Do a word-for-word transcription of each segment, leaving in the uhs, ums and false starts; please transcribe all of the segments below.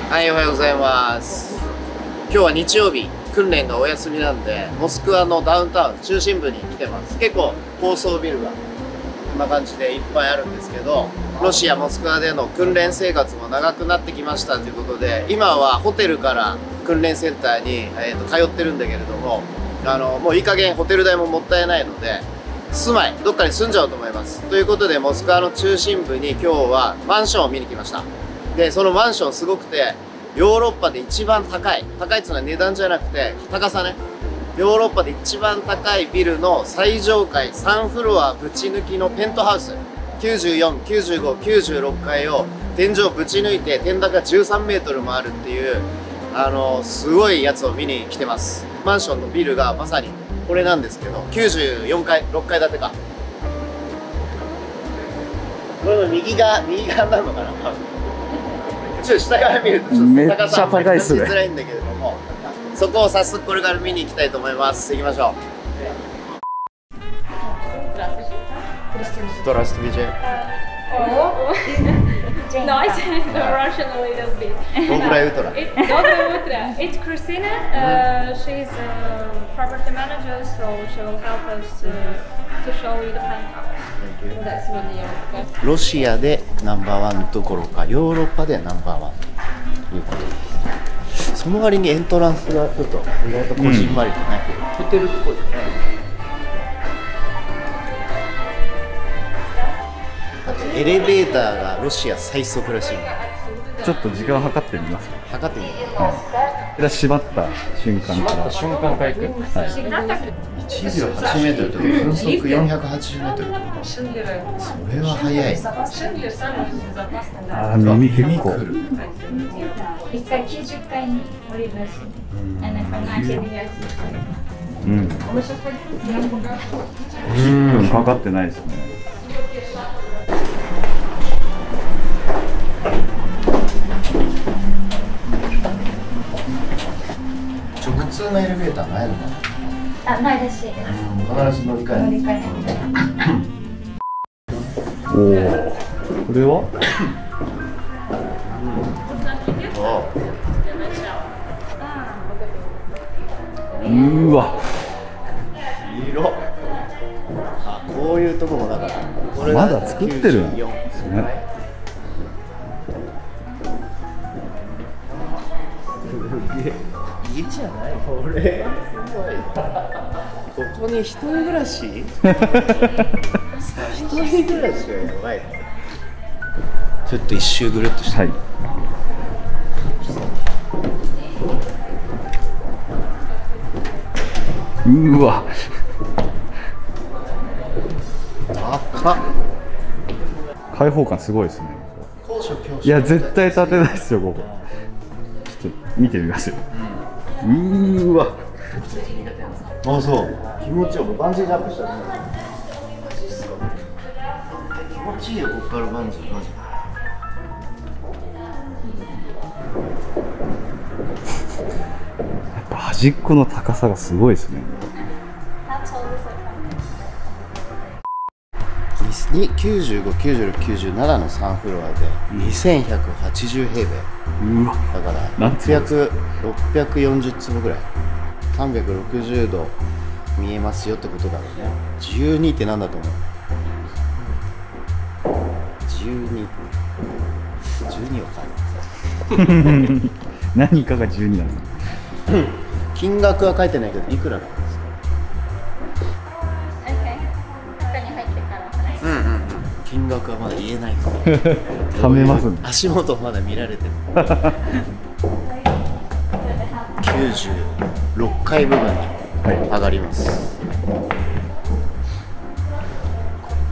はい、おはようございます。今日は日曜日、訓練がお休みなんで、モスクワのダウンタウン中心部に来てます。結構高層ビルがこんな感じでいっぱいあるんですけど、ロシア・モスクワでの訓練生活も長くなってきましたということで、今はホテルから訓練センターに、えー、と通ってるんだけれども、あのもういい加減ホテル代ももったいないので、住まいどっかに住んじゃおうと思います。ということで、モスクワの中心部に今日はマンションを見に来ました。で、そのマンションすごくて、ヨーロッパで一番高い、高いっていうのは値段じゃなくて高さね。ヨーロッパで一番高いビルの最上階さんフロアぶち抜きのペントハウス、きゅうじゅうよん、きゅうじゅうご、きゅうじゅうろっかいを天井ぶち抜いて天高じゅうさんメートルもあるっていう、あのすごいやつを見に来てます。マンションのビルがまさにこれなんですけど、きゅうじゅうよんかい、ろっかい建てか。これの右が右側なのかな。ちょっと下から見るとちょっと高さは感じづらいんだけれども、そこを早速これから見に行きたいと思います。行きましょう。Здравствуйте. No, I said the Russian a little bit. Доброе утро. Доброе утро. It's Christina. Uh, she's a property manager, so she will help us uh, to show you the penthouse. ロシアでナンバーワンどころかヨーロッパでナンバーワンということです。その割にエントランスがちょっと意外とこじんまりとね、うん、ホテルっぽいね。エレベーターがロシア最速らしい。 ちょっと時間計ってみます。 測ってみる。 うん。閉まった瞬間から。閉まった瞬間から行く。はい。 いちびょうはちメートルと分速よんひゃくはちじゅうメートル。それは速い。 ああ、耳結構。 一回きゅうじゅっかいに降りるらしい。 うん。じゅっぷんかかってないですね。 普通のエレベーターないのかな。 あ、ないらしいです。 必ず乗り換える。 乗り換えおお、これは？うーわ。 色。あ、こういうとこもなかった。これまだ作ってるんですね。 いいじゃないこれ。すごい。ここに一人暮らし？一人暮らしはやばい。ちょっと一周ぐるっとして。はい。 うーわ。 高っ。 開放感すごいですね。いや絶対建てないですよここ。ちょっと見てみますよ。うーわ。 あ、そう。気持ちいい。バンジージャンプしたね。気持ちいいよ、ここからバンジー。マジで。 やっぱ端っこの高さがすごいですね。 きゅうじゅうご、きゅうじゅうろく、きゅうじゅうななのさんフロアでにせんひゃくはちじゅうへいべい。 うわ。 だからろっぴゃく、ろっぴゃくよんじゅうつぶぐらい。さんびゃくろくじゅうど見えますよってことだろうね。じゅうにってなんだと思う？じゅうに。じゅうにわかんない。 何かがじゅうになんですか？ 金額は書いてないけど、いくらなんですか？うんうんうん。金額はまだ言えないから。 はめますね。 足元まだ見られてる。きゅうじゅうろっかい部分に上がります。はい、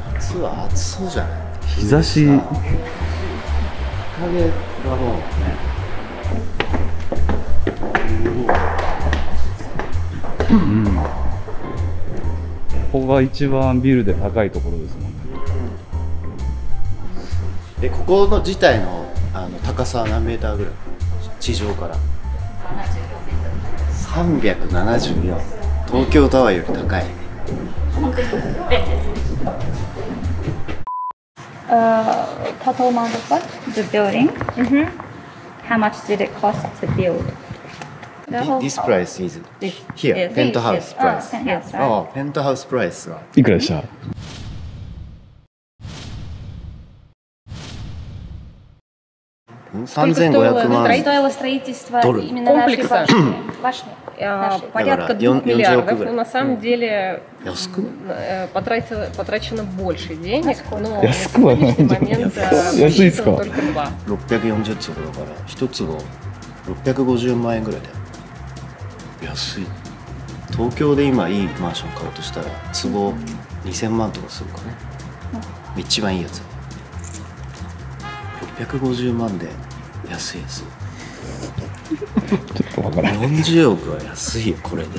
夏は暑そうじゃない？ 日差し。日陰がもうね。うん。 ここが一番ビルで高いところですもんね。 で、ここの自体のあの高さは何メーターぐらい？地上から。さんびゃくななじゅうよん。東京タワーより高い。 Uh, total amount of what? The building. Mm-hmm. how much did it cost to build? The whole This house. price is here. Yes, Penthouse yes. price. Oh, penthouse, right? ああ、ペントハウスプライスは。 いくらでした？ さんぜんごひゃくまん。 Стоило строительство Доллар. именно нашей Комплекса. башни. Башни. А, Нашей. порядка Договора. двух И он- и он миллиардов, делал но на самом деле 安くない？ э, потратило- потрачено больше денег, но Я на скоро сегодняшний найду. момент Я э, жизнь посчитано искал. только два. ろっぴゃくよんじゅう坪だから、一坪ろっぴゃくごじゅうまん円ぐらいだよ。安い。東京で今いいマンション買おうとしたら、坪にせんまんとかするからね。一番いいやつ。ろっぴゃくごじゅうまんで安いやつ。 ちょっとわからない。 よんじゅうおくは安いよ、これで。に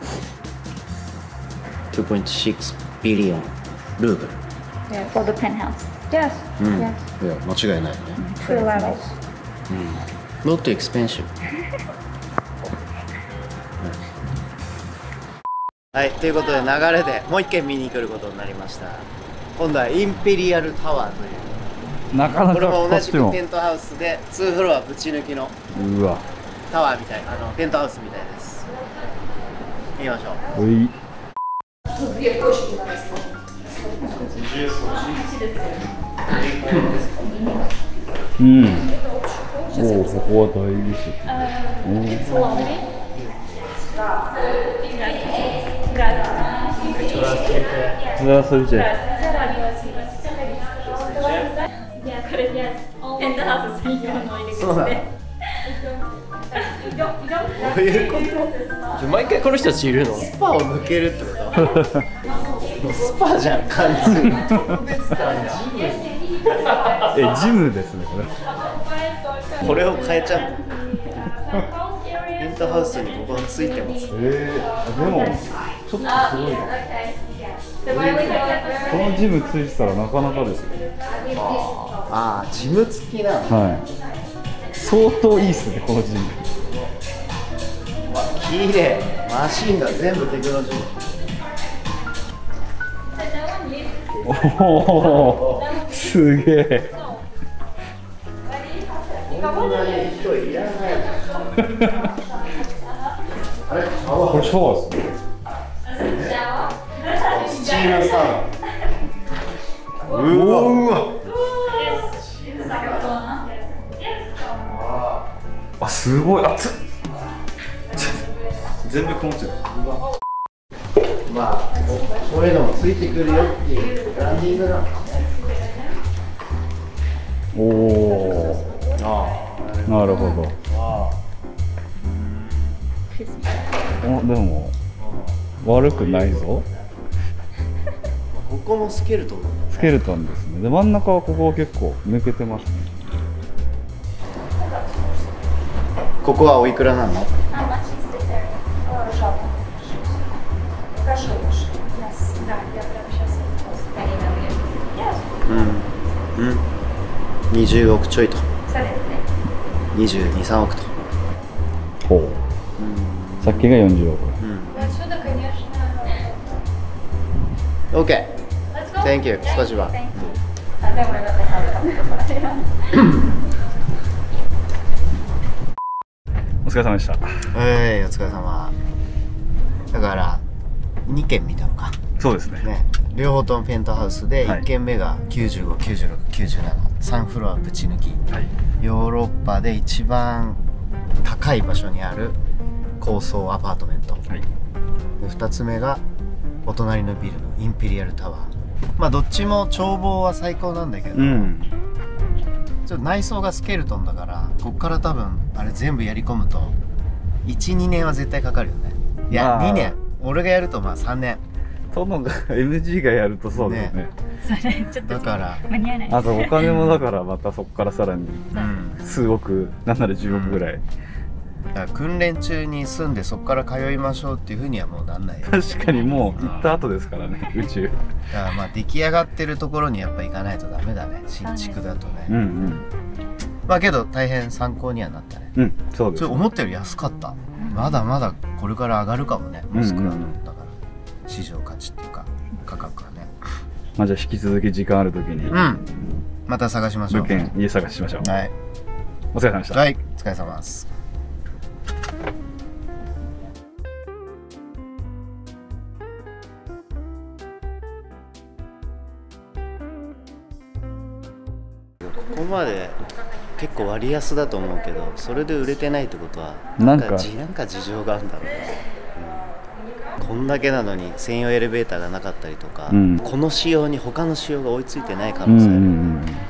てんろくビリオンルーブル。 For the penthouse. Yes. うん。い Yes. や、間違いないよね。 Two levels. Not expensive. はい、ということで流れでもう一軒見に来ることになりました。今度はインペリアルタワーという、 なかなかこれもこっちも同じくペ。ントハウスでにフロアぶち抜きのうわ。 タワーみたい、あのペントハウスみたいです。見ましょう。 おい。うん。おお、ここは大理石。 It's lonely. Здравствуйте. Penthouse専用の入りそうなの。どういうこと？ 毎回この人たちいるの？ スパを抜けるってこともうスパじゃん、完全に。 え、ジムですね、これ。 これを変えちゃう。ペントハウスにここがついてます。 えー、でも、ちょっとすごいな。このジムついてたらなかなかですよ。 ああ、ジム付きなの。 はい。相当いいっすね、このジム。 綺麗。マシンが全部テクノロジー。 おお、すげえ。 こんなに人いらない。あれ、シャワー。 これシャワーっすね。 スチームサウナ。 うわうわ。あ、すごい熱っ。全部こもっちゃう。 まあ、こういうのもついてくるよっていうブランディングなの。 おお。なるほど。お、でも悪くないぞ。 ここもスケルトンだね。 スケルトンですね。で、真ん中はここは結構抜けてますね。 ここはおいくらなの？ How much is this area? Or shopping? Прошу уж. Yes. Да, я прямо сейчас Yes. うん。うん。にじゅうおくちょいと。 そうですね。 にじゅうに、さんおくと。 ほう。さっきがよんじゅうおく。 Отсюда, конечно. OK。 Let's go. Thank you。スパシバ。 Thank you. あ、でもよかった。 お疲れ様でした。 はい、お疲れ様。だからにけん見たのか。 そうですね。 ね、両方ともペントハウスで、 はいいっけんめがきゅうじゅうご、きゅうじゅうろく、きゅうじゅうなな、さんフロアぶち抜き、 はい。 ヨーロッパで一番高い場所にある高層アパートメント、 はい。 でふたつめがお隣のビルのインペリアルタワー。まあどっちも眺望は最高なんだけど、 うん。 ちょっと内装がスケルトンだからこっから多分あれ全部やり込むといち、にねんは絶対かかるよね。いや、 まあにねん、俺がやるとまあさんねん。 殿が エムジー がやるとそうですね。 それちょっとだから間に合わない。 あとお金もだからまたそこからさらにうん数億、なんならじゅうおくぐらい。 だから訓練中に住んでそこから通いましょうっていうふうにはもうなんないよ。 確かにもう行った後ですからね、宇宙。 だからまあ出来上がってるところにやっぱ行かないとダメだね、新築だとね。 うんうん。 まあけど大変参考にはなったね。 うん、そうです。 それ思ったより安かった。まだまだこれから上がるかもね、モスクワの、だから市場価値っていうか価格はね。 まあじゃあ引き続き時間あるときにうん、また探しましょう。 物件家探ししましょう。 はい。 お疲れ様でした。 はい、お疲れ様です。ここまで結構割安だと思うけど、それで売れてないってことはなんかじなんか事情があるんだろうね。こんだけなのに専用エレベーターがなかったりとか、うん、この仕様に他の仕様が追いついてない可能性ある。うんうんうん、